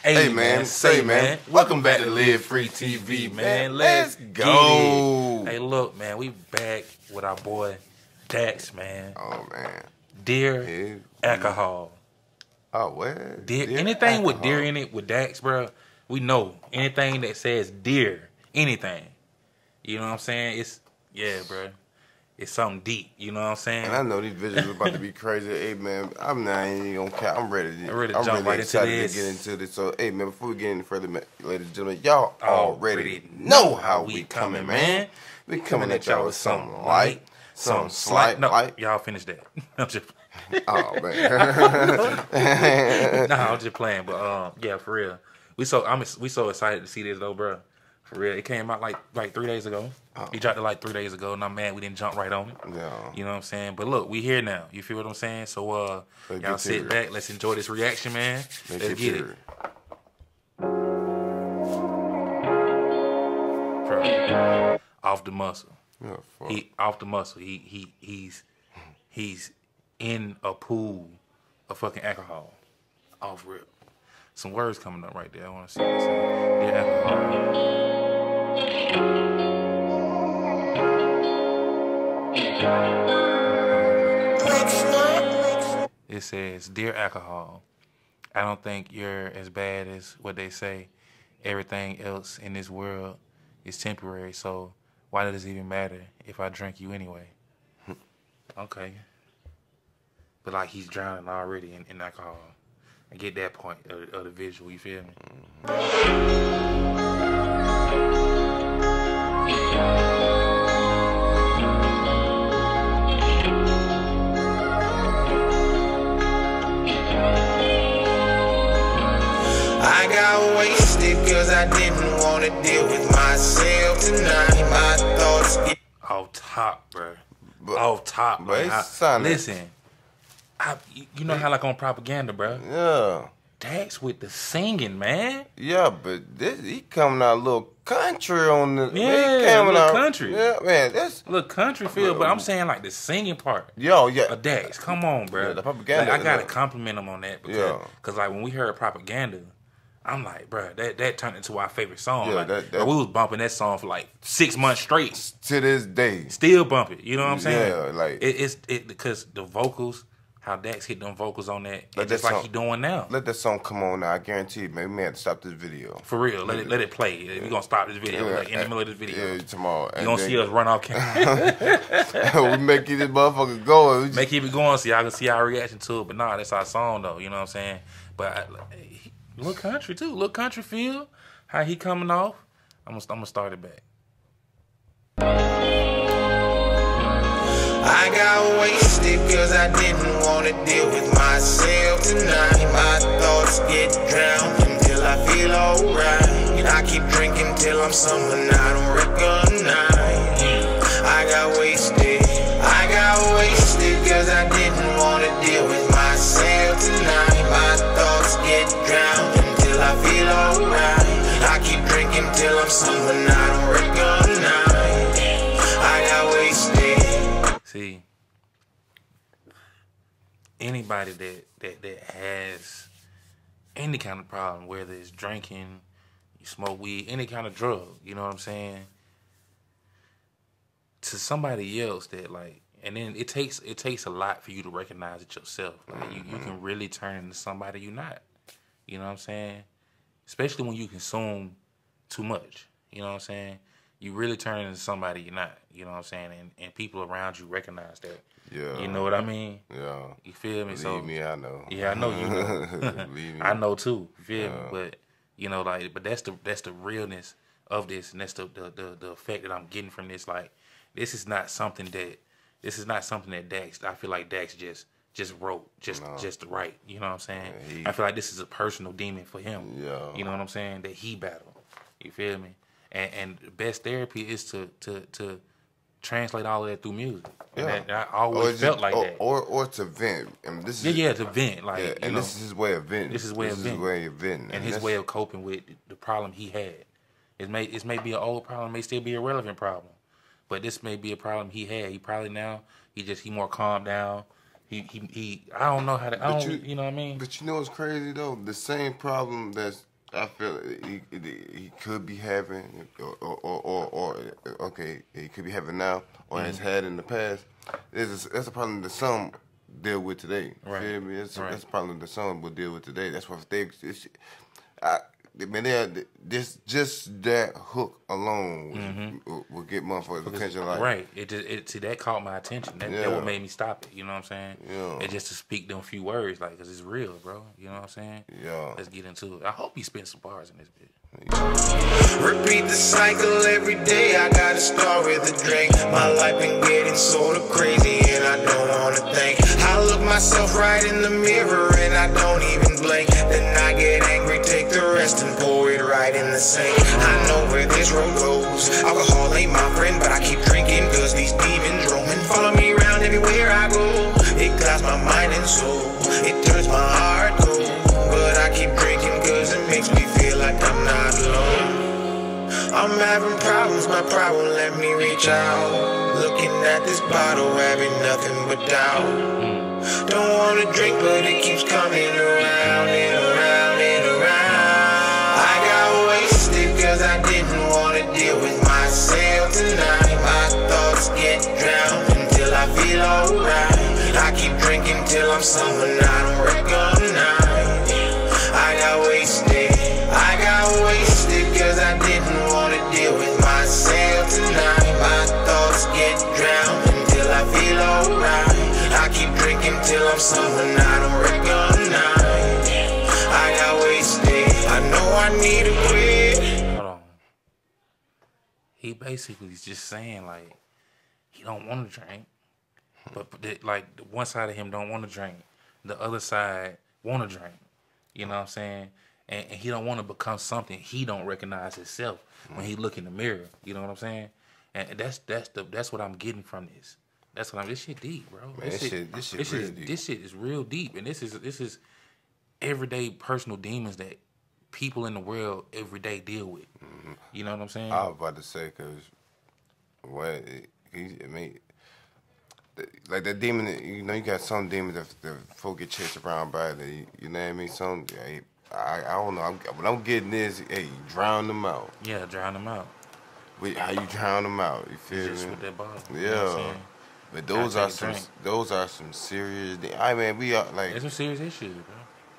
Hey man, welcome back to Live Free TV, man. Let's go. Hey, look, man, we back with our boy Dax, man. Oh man, Dear alcohol. Oh what? Dear anything alcohol. With deer in it with Dax, bro. We know anything that says deer, anything. You know what I'm saying? Bro. It's something deep, you know what I'm saying? And I know these visuals are about to be crazy. Hey man, I'm not even gonna count. I'm ready to jump right into this. To get into this. So hey man, before we get any further, ladies and gentlemen, y'all already know how we coming, man. We coming at y'all with something light, some slight. No, light. Y'all finish that. I'm just. Oh man. Nah, I'm just playing, but yeah, for real. We so excited to see this though, bro. For real, it came out like 3 days ago. He dropped it like 3 days ago, and I'm mad we didn't jump right on it. Yeah. You know what I'm saying? But look, we here now. You feel what I'm saying? So y'all sit back. Let's enjoy this reaction, man. Let's get it. Bro, off the muscle. Yeah, he off the muscle. He's in a pool of fucking alcohol. Off rip. Some words coming up right there. I want to see this. Yeah, alcohol. It says, "Dear alcohol, I don't think you're as bad as what they say. Everything else in this world is temporary, so why does it even matter if I drink you anyway?" Okay. But like he's drowning already in alcohol. I get that point of the visual, you feel me? I got wasted cause I didn't want to deal with myself tonight. My thoughts get off top, bro. Off top, bro. Listen, you know how like on propaganda, bro. Yeah. Dax with the singing, man. Yeah, but he coming out a little country on the. Yeah, a little country. Yeah, man, that's a little country feel. But I'm saying like the singing part. Yo, yeah. Of Dax, come on, bro. Yeah, the propaganda. Like, I gotta compliment him on that because, cause like when we heard propaganda, I'm like, bro, that turned into our favorite song. Yeah, like, we was bumping that song for like 6 months straight. To this day, still bump it. You know what I'm saying? Yeah, like it's because the vocals. How Dax hit them vocals on that, just like he doing now. Let that song come on now. I guarantee you, man, we may have to stop this video. For real, let it play. We're going to stop this video, like in the middle of this video. Yeah, tomorrow. You're going to see us run off camera. We make this motherfucker go. May keep it going so y'all can see our reaction to it. But nah, that's our song, though. You know what I'm saying? But little country, too. Little country feel. How he coming off. I'm gonna start it back. I got wasted cause I didn't want to deal with myself tonight. My thoughts get drowned until I feel alright. I keep drinking till I'm someone I don't recognize. I got wasted cause I didn't want to deal with myself tonight. My thoughts get drowned until I feel alright. I keep drinking till I'm someone I don't recognize. I got wasted. See, anybody that has any kind of problem, whether it's drinking, you smoke weed, any kind of drug, you know what I'm saying? To somebody else that like, and then it takes a lot for you to recognize it yourself. Like you can really turn into somebody you're not. You know what I'm saying? Especially when you consume too much. You know what I'm saying? You really turn into somebody you're not. You know what I'm saying? And people around you recognize that. Yeah. You know what I mean? Yeah. You feel me? Believe me, I know. Yeah, I know you know. Believe me. I know too. You feel me? But you know, like, but that's the realness of this, and that's the effect that I'm getting from this. Like, this is not something that Dax. I feel like Dax just wrote just right. You know what I'm saying? Yeah, I feel like this is a personal demon for him. Yeah. You know what I'm saying? That he battled. You feel me? And the best therapy is to translate all of that through music. Yeah. And I always felt like that. Or to vent. I mean, this is to vent. Like, yeah, and this is his way of venting. This is his way of venting. And his way of coping with the problem he had. It may be an old problem, it may still be a relevant problem. But this may be a problem he had. He probably now he more calmed down. He I don't know how to you know what I mean? But you know what's crazy though? The same problem that's I feel he could be having, or okay, he could be having now, or has had in the past. That's a problem that some deal with today. Right. Feel me? That's Right. a problem that some will deal with today. That's why just that hook alone will get motherfuckers' attention. Like, right. See, that caught my attention. That what made me stop it. You know what I'm saying? Yeah. And just to speak them few words, like, cause it's real, bro. You know what I'm saying? Yeah. Let's get into it. I hope he spent some bars in this bit. Repeat the cycle every day. I gotta start with a drink. My life been getting sorta crazy, and I don't wanna think. I look myself right in the mirror, and I don't even blink. Then I get angry, take the rest, and pour it right in the sink. I know where this road goes. Alcohol ain't my friend, but I keep drinking, cause these demons roaming follow me around everywhere I go. It clouds my mind and soul. It turns my heart cold. But I keep drinking, cause it makes me feel like I'm not alone. I'm having problems, my problem let me reach out. Looking at this bottle, having nothing but doubt. Don't wanna drink, but it keeps coming around and around and around. I got wasted, cause I didn't wanna deal with myself tonight. My thoughts get drowned until I feel alright. I keep drinking till I'm someone I don't recognize. I got wasted, cause I didn't wanna deal with myself tonight. My thoughts get drowned until I feel alright. I keep drinking till I'm someone I don't recognize. I got wasted, I know I need to quit. Hold on. He basically is just saying, like, he don't want to drink, but like, one side of him don't want to drink, the other side want to drink. You know what I'm saying? And he don't want to become something he don't recognize himself when he look in the mirror. You know what I'm saying? And that's what I'm getting from this. This shit deep, bro. Man, this shit really deep. This shit is real deep, and this is everyday personal demons that people in the world every day deal with. You know what I'm saying? I was about to say, cause like that demon, you know, you got some demons that folk get chased around by. You know what I mean? Some, I don't know. What I'm getting is, hey, drown them out. Yeah, drown them out. Wait, how you drown them out? You feel Just me? with that bottle. Yeah. You know what I'm saying? But Gotta those are some serious. I mean, we are like. It's some serious issues, bro.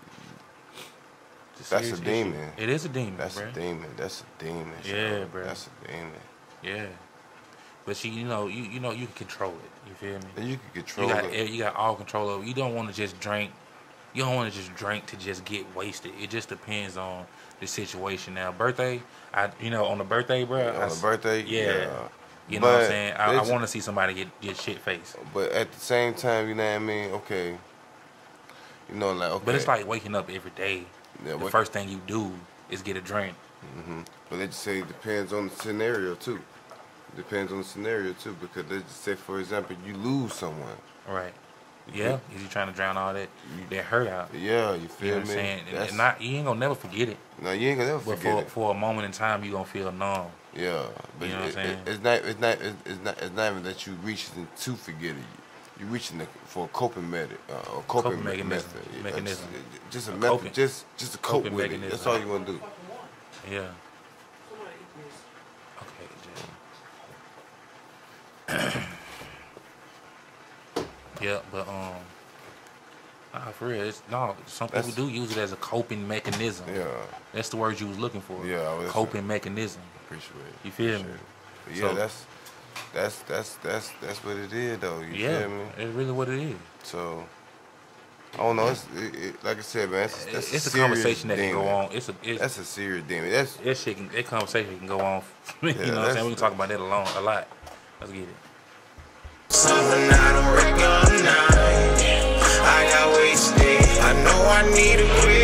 That's a demon. Issue. It is a demon, That's bro. a demon. That's a demon. Yeah, bro. That's a demon. Yeah. But see, you know, you can control it. You feel me? And you can control it. You got all control over it. You don't want to just drink. You don't want to just drink to just get wasted. It just depends on the situation. Now, birthday, on the birthday, bro. On the birthday, yeah. You know what I'm saying? I want to see somebody get shit faced. But at the same time, you know what I mean? Okay. You know, like, okay. But it's like waking up every day. Yeah, the first thing you do is get a drink. But they just say it depends on the scenario, too. Depends on the scenario, too. Because they just say, for example, you lose someone. Right. Yeah. Is you trying to drown all that hurt out? Yeah, you feel You know me? what I'm saying? You ain't gonna never forget it. No, you ain't gonna never forget it. But for a moment in time, you gonna feel numb. Yeah, but you know what I'm saying? It's not even that you reaching to forget it. You're reaching for a coping method, coping mechanism. Just a method, coping. just to cope with mechanism. it. That's all you want to do. Yeah. Okay, yeah, but for real, some people do use it as a coping mechanism. Yeah. That's the word you was looking for. Yeah. Coping mechanism. Appreciate it. You feel me? But yeah, that's what it is, though. You feel me? It's really what it is. So, I don't know. Like I said, man, it's a conversation that can go on. That's a serious demon. That conversation can go on. You know what I'm saying? We can talk about that a lot. Let's get it. Something I don't recognize. I got wasted. I know I need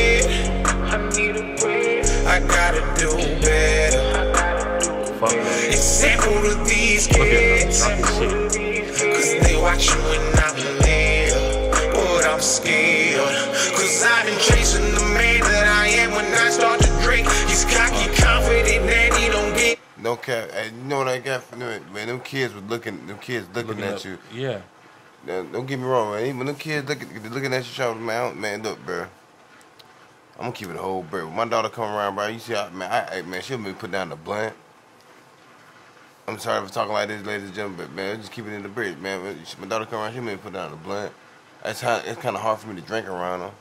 to quit. I gotta do better. Fuck that. Example to these kids, cause they watching when I'm there. But I'm scared, cause I've been chasing the man that I am. When I start to drink, he's cocky, confident that he don't get. No cap. You know what I got from them? Man, them kids looking at you. Yeah. Now, don't get me wrong, man. When them kids looking at you, man, look, bro. I'm gonna keep it a whole brick. When my daughter come around, bro, you see, man, she'll be put down the blunt. I'm sorry for talking like this, ladies and gentlemen, but man, just keep it in the brick, man. When my daughter come around, she'll be put down the blunt. It's kind of hard for me to drink around her.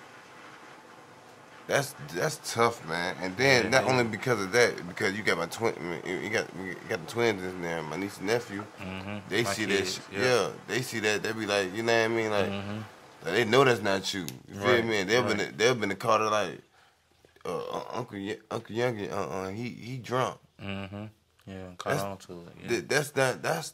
That's tough, man. And then not only because of that, because you got my twin, you got the twins in there, my niece and nephew. They see kids, that, yeah. They see that. They be like, you know what I mean, like they know that's not you. You feel me? And they've been called her like Uncle Youngie. He drunk. Yeah, caught on to it. Yeah. That's not the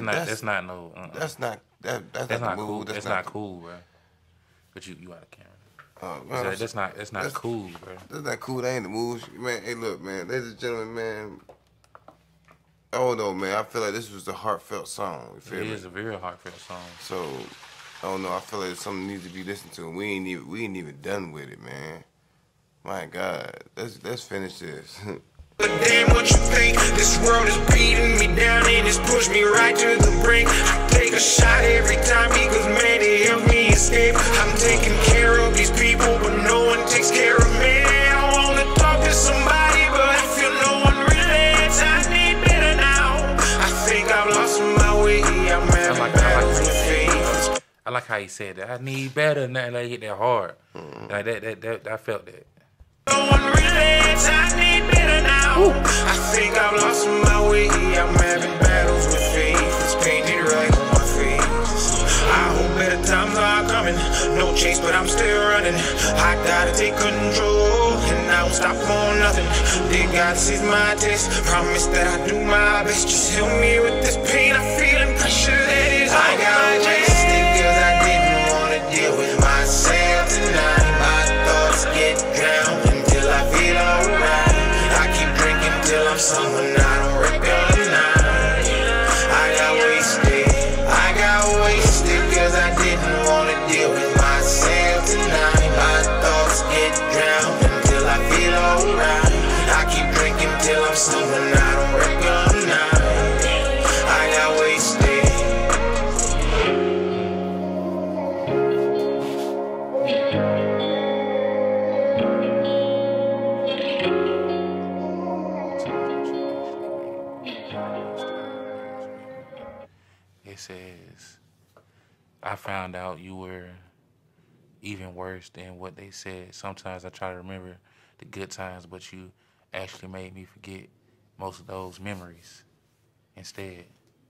cool. move. That's not cool, bro. But you out of camera. That's not cool, bro. That's not cool. That ain't the moves, man. Hey, look, man, ladies and gentlemen, man. I don't know, man. I feel like this was a heartfelt song. You feel me? It is a very heartfelt song. So I don't know. I feel like something needs to be listened to. And we ain't even done with it, man. My God, let's finish this. But damn what you think, this world is beating me down and it's pushed me right to the brink. I take a shot every time because man, they help me escape. I'm taking care of these people, but no one takes care of me. I wanna talk to somebody, but I feel no one relates. I need better now. I think I've lost my way. I'm having battles with faith. I like how he said that. I need better, and they hit that hard. Like that, I felt that. No one relates, I need better now. I think I've lost my way. I'm having battles with faith. It's painted right on my face. I hope better times are coming. No chase, but I'm still running. I gotta take control, and I won't stop for nothing. Dear God sees my test. Promise that I do my best. Just help me with this pain I feel and pressure that is. I got wasted because I didn't wanna deal with myself tonight. My thoughts get drowned. I feel alright. I keep drinking till I'm someone I don't recognize. I got wasted cause I didn't wanna deal with myself tonight. My thoughts get drowned until I feel alright. I keep drinking till I'm someone I don't recognize. I got wasted. It says, I found out you were even worse than what they said. Sometimes I try to remember the good times, but you actually made me forget most of those memories instead.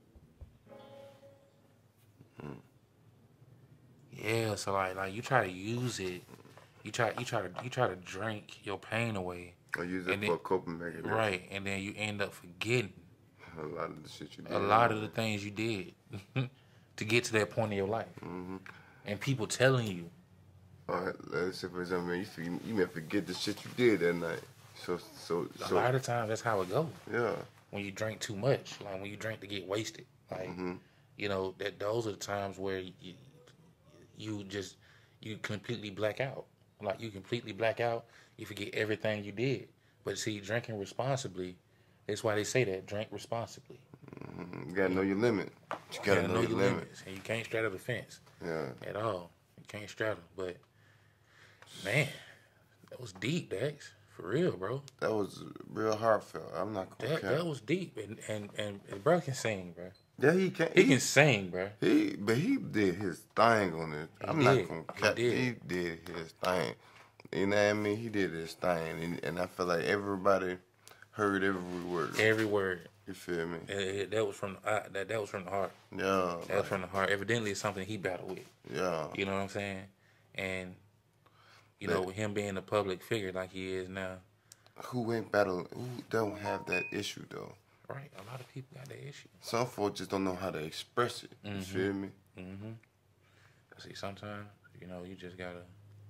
Yeah, so like you try to use it. You try to drink your pain away. Or use it for a coping mechanism. Right, and then you end up forgetting a lot of the shit you did. A lot of the things you did to get to that point in your life. And people telling you. All right, let's say, for example, you may forget the shit you did that night. So a lot of times that's how it goes. Yeah. When you drink too much, like when you drink to get wasted, like you know that those are the times where you completely black out. Like you completely black out, you forget everything you did. But see, drinking responsibly, that's why they say that, drink responsibly. You gotta know your limit. You gotta know your limits. And you can't straddle the fence. Yeah. At all. You can't straddle. But man, that was deep, Dax. For real, bro. That was real heartfelt. I'm not gonna count. That was deep. And bro can sing, bro. Yeah, he can. He can sing, bro. But he did his thing on it. I'm not gonna count. He did his thing. You know what I mean? He did his thing, and I feel like everybody heard every word. Every word. You feel me? That was from that was from the heart. Yeah. That was from the heart. Evidently, it's something he battled with. Yeah. You know what I'm saying? And you know, with him being a public figure like he is now. Who ain't battling? Who don't have that issue though? Right. A lot of people got that issue. Some folks just don't know how to express it. You feel me? See, sometimes you know you just gotta.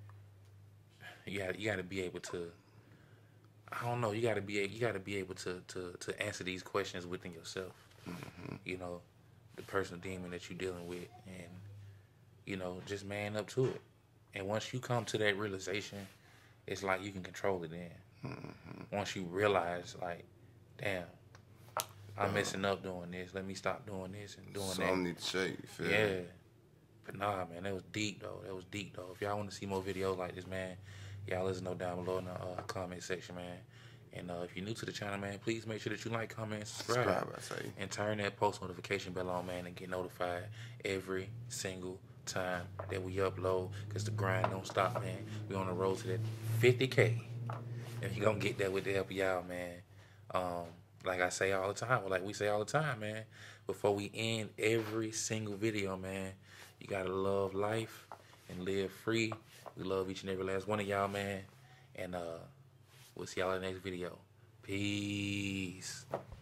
You gotta be able to. I don't know. You gotta be able to answer these questions within yourself. You know, the personal demon that you're dealing with, and you know, just man up to it. And once you come to that realization, it's like you can control it. Then, once you realize, like, damn, I'm messing up doing this. Let me stop doing this and doing that. Something need to shake. You feel me? But nah, man, that was deep though. If y'all want to see more videos like this, man, Y'all let us know down below in the comment section, man. And if you're new to the channel, man, please make sure that you like, comment, and subscribe. I say. And turn that post notification bell on, man, and get notified every single time that we upload, because the grind don't stop, man. We on the road to that 50K. And you're going to get that with the help of y'all, man. Like I say all the time, like we say all the time, man, before we end every single video, man, you got to love life and live free. We love each and every last one of y'all, man. And we'll see y'all in the next video. Peace.